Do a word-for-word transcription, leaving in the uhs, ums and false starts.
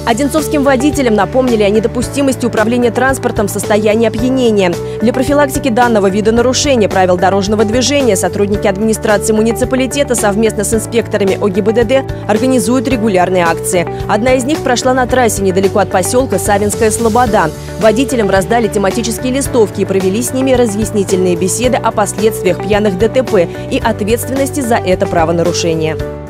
Одинцовским водителям напомнили о недопустимости управления транспортом в состоянии опьянения. Для профилактики данного вида нарушения правил дорожного движения сотрудники администрации муниципалитета совместно с инспекторами О Г Б Д Д организуют регулярные акции. Одна из них прошла на трассе недалеко от поселка Савинская Слобода. Водителям раздали тематические листовки и провели с ними разъяснительные беседы о последствиях пьяных Д Т П и ответственности за это правонарушение.